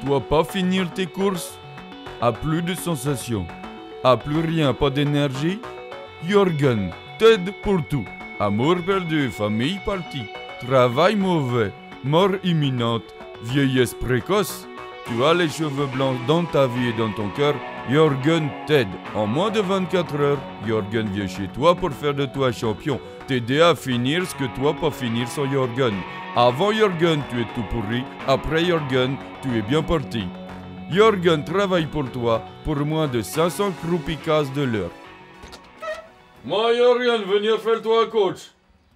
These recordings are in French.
Toi pas finir tes courses, a plus de sensations, a plus rien, pas d'énergie. Jürgen t'aide pour tout. Amour perdu, famille partie, travail mauvais, mort imminente, vieillesse précoce. Tu as les cheveux blancs dans ta vie et dans ton cœur. Jürgen t'aide. En moins de 24 heures, Jürgen vient chez toi pour faire de toi champion. T'aider à finir ce que toi pas finir sans Jürgen. Avant Jürgen, tu es tout pourri. Après Jürgen, tu es bien parti. Jürgen travaille pour toi pour moins de 500 croupicases de l'heure. Moi, Jürgen, venir faire toi coach.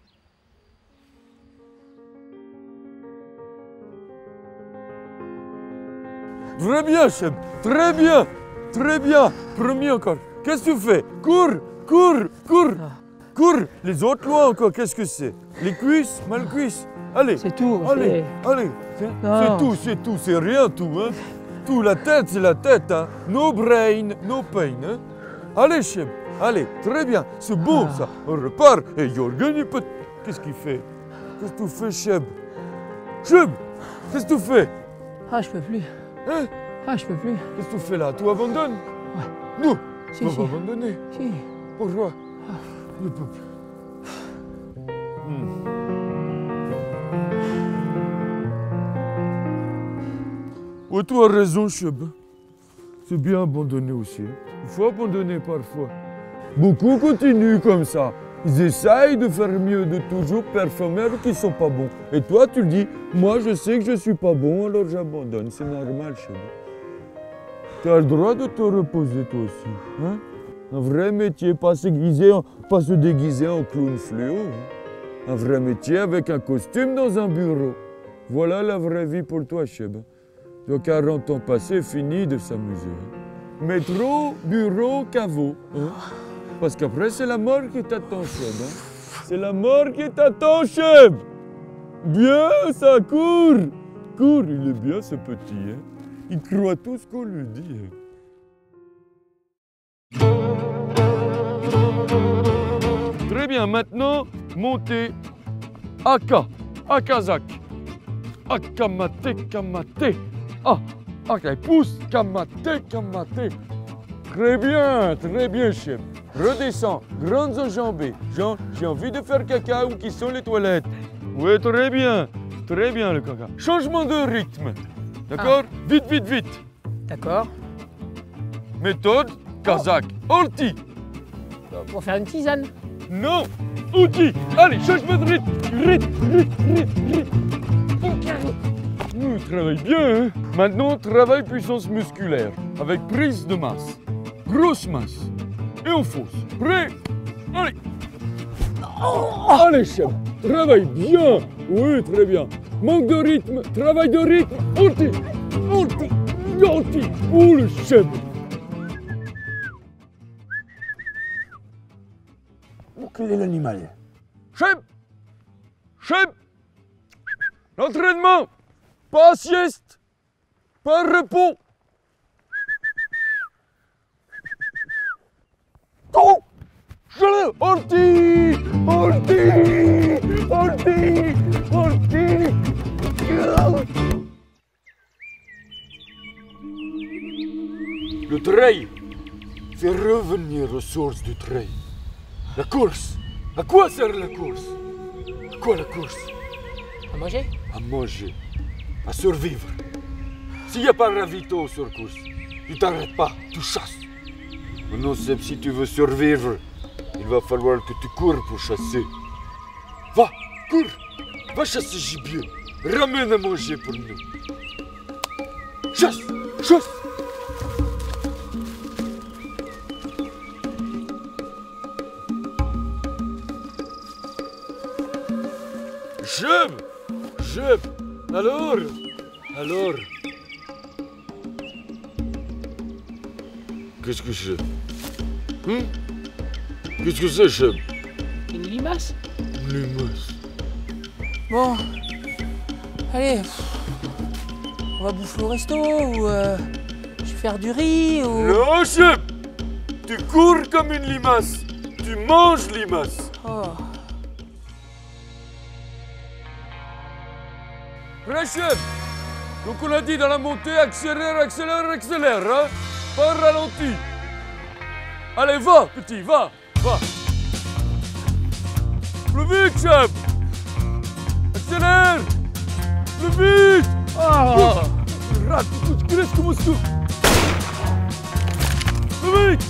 Très bien, chef. Très bien. Très bien. Premier encore. Qu'est-ce que tu fais? Cours, cours, cours. Cours. Les autres lois encore, qu'est-ce que c'est? Les cuisses, mal cuisses. Allez. C'est tout. Allez, allez. C'est tout. C'est rien tout, hein. Tout, la tête, c'est la tête, hein. No brain, no pain, hein. Allez, chef. Allez, très bien. C'est beau, ça. On repart. Et Jürgen, il peut... Qu'est-ce qu'il fait? Qu'est-ce que tu fais, chef? Chef, qu'est-ce que tu fais? Ah, je peux plus. Hein? Ah, je peux plus. Qu'est-ce que tu fais là? Tu abandonnes? Ouais. Non, Si, tu vas si. pas abandonner. Si. Pourquoi? Je ne peux plus. Ouais, tu as raison, Cheb. C'est bien abandonner aussi. Il faut abandonner parfois. Beaucoup continuent comme ça. Ils essayent de faire mieux, de toujours performer alors qu'ils ne sont pas bons. Et toi, tu dis, moi je sais que je ne suis pas bon, alors j'abandonne. C'est normal, Cheb. Tu as le droit de te reposer toi aussi. Hein? Un vrai métier, pas se déguiser en clown fluo. Hein? Un vrai métier avec un costume dans un bureau. Voilà la vraie vie pour toi, Cheb. Tu as 40 ans passés, fini de s'amuser. Hein? Métro, bureau, caveau. Hein? Parce qu'après, c'est la mort qui t'attend, Cheb. Hein? C'est la mort qui t'attend, Cheb. Bien, ça court. Court, il est bien ce petit. Hein? Il croit tout ce qu'on lui dit. Hein? Très bien, maintenant, montez. Aka, Akazak. Akamate, kamate. Ah, ok, pousse, kamate, kamate. Très bien, chef. Redescends, grandes enjambées. Jean, j'ai envie de faire caca, où qui sont les toilettes? Oui, très bien le caca. Changement de rythme. D'accord? Vite, vite, vite. D'accord. Méthode, kazakh. Orti. Pour faire une tisane. Non, outil. Allez, changement de rythme. Rythme. Travaille bien, hein? Maintenant, travail puissance musculaire, avec prise de masse. Grosse masse. Et on fausse. Prêt? Allez. Allez, chef. Travaille bien. Oui, très bien. Manque de rythme. Travail de rythme. Orti. Oh, le chef. Quel est l'animal? Chef. L'entraînement. Pas sieste, pas repos. Oh! Orti. Le trail fait revenir aux sources du trail. La course. À quoi sert la course? À quoi la course? À manger? À manger. À survivre. S'il n'y a pas ravito sur course, tu t'arrêtes pas, tu chasses. Maintenant, Seb, si tu veux survivre, il va falloir que tu cours pour chasser. Va, cours, va chasser gibier, ramène à manger pour nous. Chasse. Chef, alors. Qu'est-ce que c'est? Qu'est-ce que c'est, chef? Une limace? Une limace. Bon. Allez. On va bouffer au resto ou je vais faire du riz ou... Non, chef! Tu cours comme une limace. Tu manges limace. Oh. Prêt, chef? Donc on a dit dans la montée, accélère, accélère, accélère, hein. Pas ralenti. Allez, va, petit, va, va. Plus vite, chef. Accélère. Plus vite. Oh. Rate, tu laisses comme ça. Plus vite.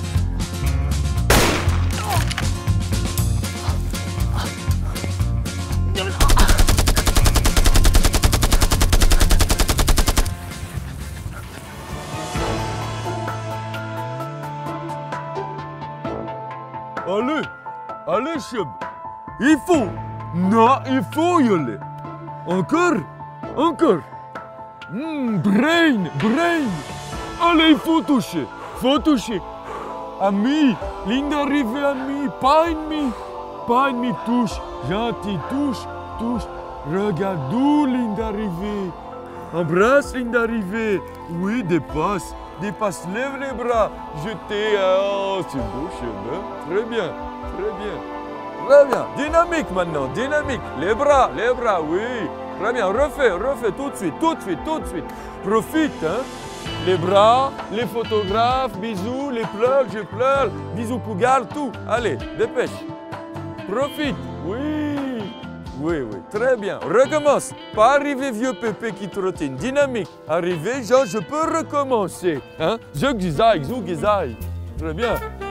Allez, allez, chef. Il faut. Non, il faut y aller. Encore, encore. Brain, brain. Allez, il faut toucher. Faut toucher. Ami, ligne d'arrivée, ami. Pas ennemi. Pas ennemi, touche. Gentil, touche, touche. Regarde d'où ligne d'arrivée. Embrasse ligne d'arrivée. Oui, dépasse. Dépasse, lève les bras. Jeter. Oh, c'est beau, chef. Hein? Très bien, très bien. Très bien. Dynamique maintenant, dynamique. Les bras, oui. Très bien, refais, refais tout de suite, tout de suite, tout de suite. Profite, hein. Les bras, les photographes, bisous, les pleurs, je pleure, bisous Pougal, tout. Allez, dépêche. Profite, oui. Oui, oui, très bien. Recommence. Pas arriver vieux pépé qui trottine. Dynamique. Arriver, genre, je peux recommencer. Hein? Je gisaille, zou gisaille. Très bien.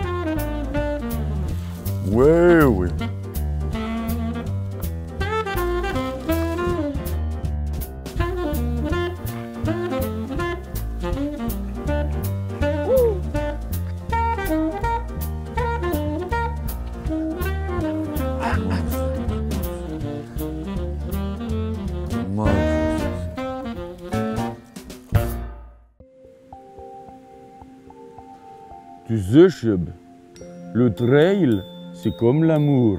Oui, oui. Tu sais, Cheb, le trail, c'est comme l'amour.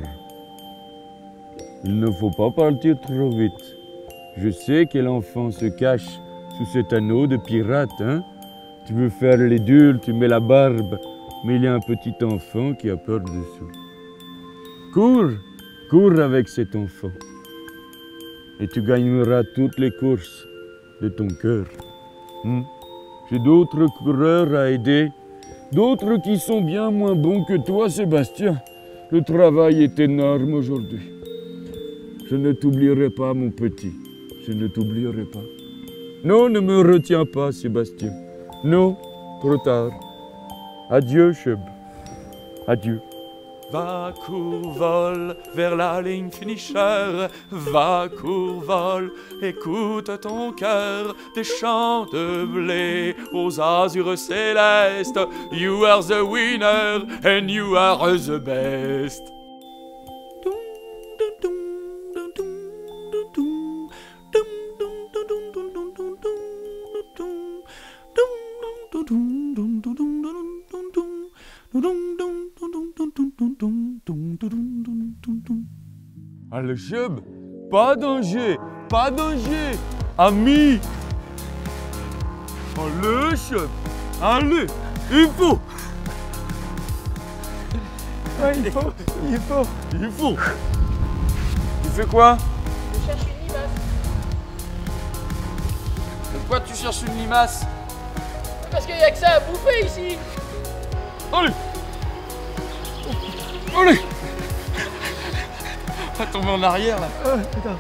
Il ne faut pas partir trop vite. Je sais quel enfant se cache sous cet anneau de pirate, hein? Tu veux faire les durs, tu mets la barbe, mais il y a un petit enfant qui a peur dessous. Cours, cours avec cet enfant. Et tu gagneras toutes les courses de ton cœur. J'ai d'autres coureurs à aider. D'autres qui sont bien moins bons que toi, Sébastien. Le travail est énorme aujourd'hui. Je ne t'oublierai pas, mon petit. Je ne t'oublierai pas. Non, ne me retiens pas, Sébastien. Non, trop tard. Adieu, Cheb. Adieu. Va, cours, vol vers la ligne finisher. Va, cours, vol, écoute ton cœur. Des chants de blé aux azurs célestes. You are the winner and you are the best. Allez, Cheb, pas danger, pas danger, ami. Allez, Cheb, allez, il faut. Ouais, il faut. Il faut. Tu fais quoi? Je cherche une limace. Pourquoi tu cherches une limace? Parce qu'il n'y a que ça à bouffer ici. Allez. Allez. On va tomber en arrière là. Putain.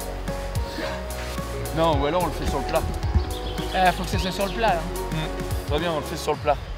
Non, ou alors on le fait sur le plat. Faut que ça soit sur le plat là. Très bien, on le fait sur le plat.